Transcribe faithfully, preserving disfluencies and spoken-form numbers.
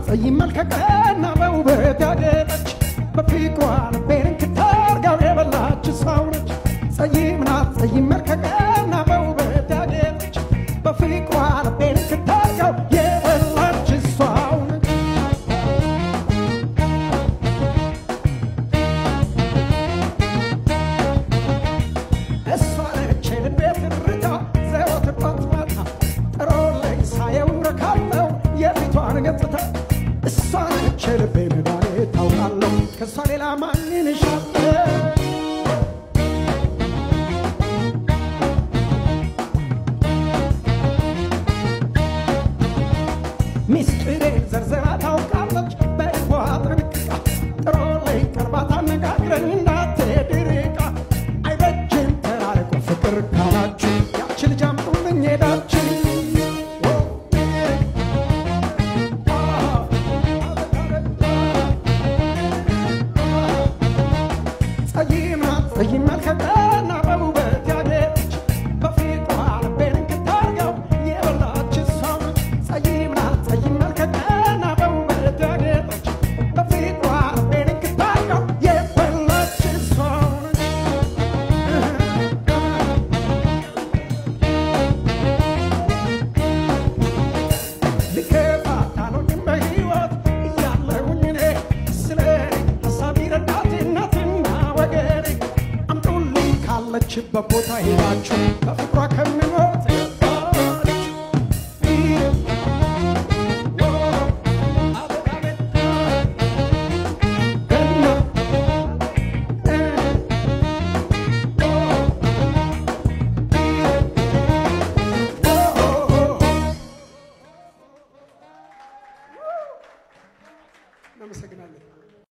ይመልከቀና በውበት ያጌጠች በፍቅሯ ልቤን ክታርጋው የበላች ሰው ነች ጸይም ናት ይመልከቀና በውበት ያጌጠች በፍቅሯ ልቤን ክታርጋው የበላች ሰው ነች እሷ ነች የልቤ ትርታ ዘወትር ጠዋት ማታ ጥሮልኝ ሳየው ረካለው የፊቷን ገጽታ እሷ ነች የልቤ መድኃኒት ታውቃለሁ ከእሷ ሌላ ማንን እሻለሁ ሚስጥሬን ዘርዝራ ታውቃለች በልቧ ጠንቅቃ ጥሮልኝ ቀርባ ታነጋግረኝ እንዳትሄድ ርቃ አይበጅም ተራርቆ ፍቅር ካላችሁ ያች ልጅ አምጡልኝ ሄዳችሁ ይመልከቀና በውበት ያጌጠች በፍቅሯ ልቤን ክታርጋው የበላች ሰው ነች ጸይም ናት ይመልከቀና በውበት ያጌጠች በፍቅሯ ልቤን ክታርጋው የበላች ሰው ነች ልከፋት አልሆንም በሕይወት እያለሁኝ እኔ ስለ ሀሳቢ ረዳቴ እናትና ወገኔ ካለችበት ቦታ ሄዳችሁ በፍቅሯ